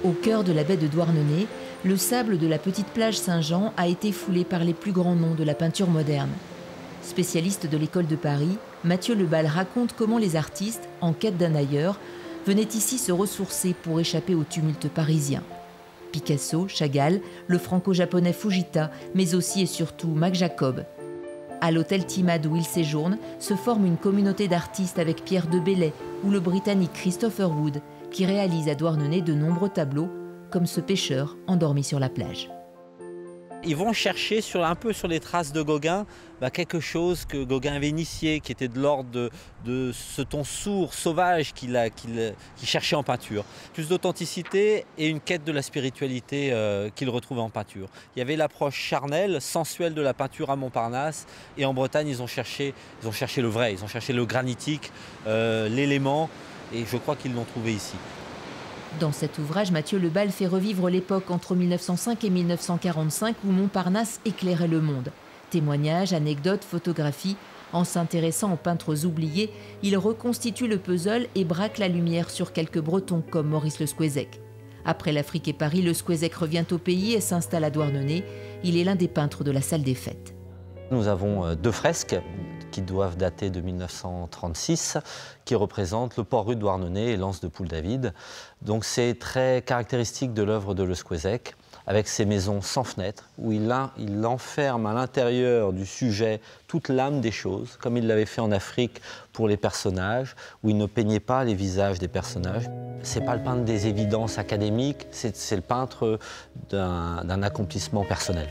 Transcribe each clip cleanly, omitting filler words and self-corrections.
Au cœur de la baie de Douarnenez, le sable de la petite plage Saint-Jean a été foulé par les plus grands noms de la peinture moderne. Spécialiste de l'école de Paris, Mathieu Lebal raconte comment les artistes, en quête d'un ailleurs, venaient ici se ressourcer pour échapper au tumulte parisien. Picasso, Chagall, le franco-japonais Fujita, mais aussi et surtout Mac Jacob. À l'hôtel Timad où il séjourne, se forme une communauté d'artistes avec Pierre de Bellay ou le Britannique Christopher Wood, qui réalise à Douarnenez de nombreux tableaux, comme ce pêcheur endormi sur la plage. Ils vont chercher un peu sur les traces de Gauguin quelque chose que Gauguin avait initié, qui était de l'ordre de ce ton sourd, sauvage qu'il cherchait en peinture. Plus d'authenticité et une quête de la spiritualité qu'il retrouvait en peinture. Il y avait l'approche charnelle, sensuelle de la peinture à Montparnasse, et en Bretagne ils ont cherché le vrai, ils ont cherché le granitique, l'élément, et je crois qu'ils l'ont trouvé ici. Dans cet ouvrage, Mathieu Lebal fait revivre l'époque entre 1905 et 1945 où Montparnasse éclairait le monde. Témoignages, anecdotes, photographies. En s'intéressant aux peintres oubliés, il reconstitue le puzzle et braque la lumière sur quelques Bretons comme Maurice Le Squeizec. Après l'Afrique et Paris, Le Squeizec revient au pays et s'installe à Douarnenez. Il est l'un des peintres de la salle des fêtes. Nous avons 2 fresques qui doivent dater de 1936, qui représentent le port rue de Douarnenez et l'anse de Poule-David. Donc c'est très caractéristique de l'œuvre de Le Squeizec, avec ses maisons sans fenêtres, où il enferme à l'intérieur du sujet toute l'âme des choses, comme il l'avait fait en Afrique pour les personnages, où il ne peignait pas les visages des personnages. C'est pas le peintre des évidences académiques, c'est le peintre d'un accomplissement personnel.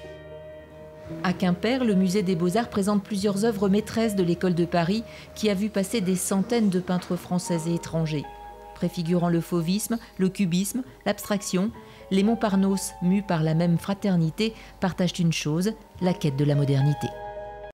À Quimper, le musée des Beaux-Arts présente plusieurs œuvres maîtresses de l'école de Paris qui a vu passer des centaines de peintres français et étrangers. Préfigurant le fauvisme, le cubisme, l'abstraction, les Montparnasse, mus par la même fraternité, partagent une chose, la quête de la modernité.